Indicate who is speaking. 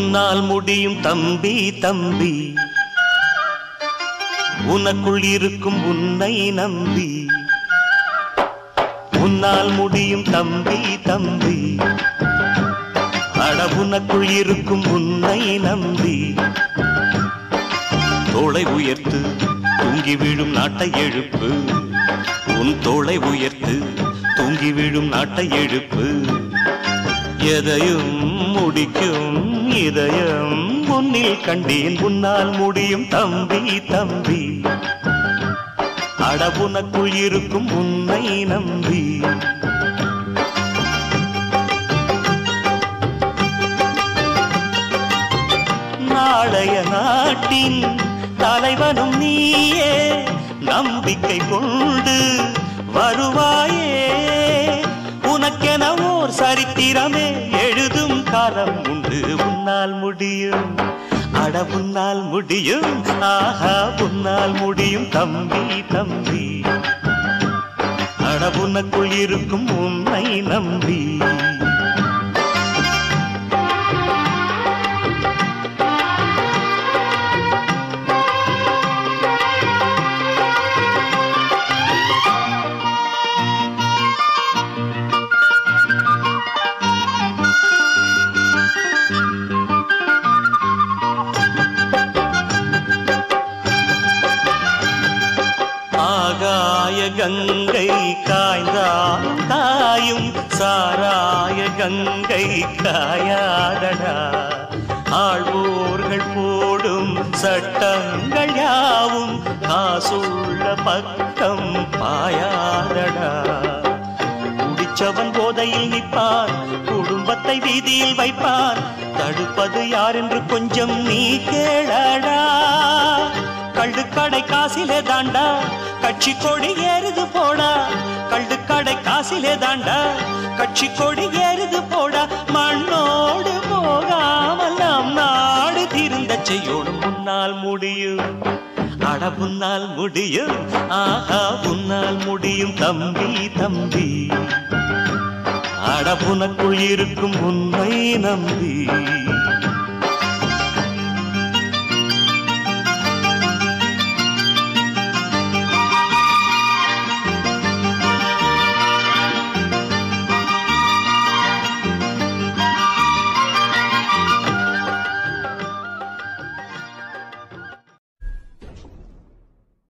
Speaker 1: உன்னால் முடியும் தம்பி தம்பி, உனக்குள் இருக்கும் உன்னை நம்பி. உன்னால் முடியும் தம்பி தம்பி, அட உனக்குள் இருக்கும் உன்னை நம்பி. தோளை உயர்த்து தூங்கி விழும் நாட்டை எழுப்பு, உன் தோளை உயர்த்து தூங்கி விழும் நாட்டை எழுப்பு. எதையும் முடிக்கும் இதயம் உன்னில் கண்டேன், உன்னால் முடியும் தம்பி தம்பி, அட உனக்குள் இருக்கும் உன்னை நம்பி. நாளைய நாட்டின் தலைவனும் நீயே, நம்பிக்கை கொண்டு வருவாயே. உனக்கென ஓர் சரித்திரமே எழுதும் காலம் உண்டு. உன்னால் முடியும், அட உன்னால் முடியும், ஆஹா உன்னால் முடியும் தம்பி தம்பி, அட உனக்குள் இருக்கும் உன்னை நம்பி. ஆகாய கங்கை காய்ந்தாலும் காயும், சாராய கங்கை காயாதடா. ஆழ்வோர்கள் போடும் சட்டங்கள் யாவும் காசுள்ள பக்கம் பாயாதடா. குடிச்சவன் போதையில் நிற்பான், குடும்பத்தை வீதியில் வைப்பான். தடுப்பது யார் என்று கொஞ்சம் நீ கேளடா. கள்ளுக்கடை காசிலே தாண்டா கட்சி கொடி ஏறுது போடா. கள்ளுக்கடை காசிலே தாண்டா கட்சி கொடி ஏறுது போடா. மண்ணோடு போகாமல் நாம் நாடு திருந்த செய்யோடும். உன்னால் முடியும், அட உன்னால் முடியும், ஆஹா உன்னால் முடியும் தம்பி தம்பி, அட உனக்குள் இருக்கும் உன்னை நம்பி.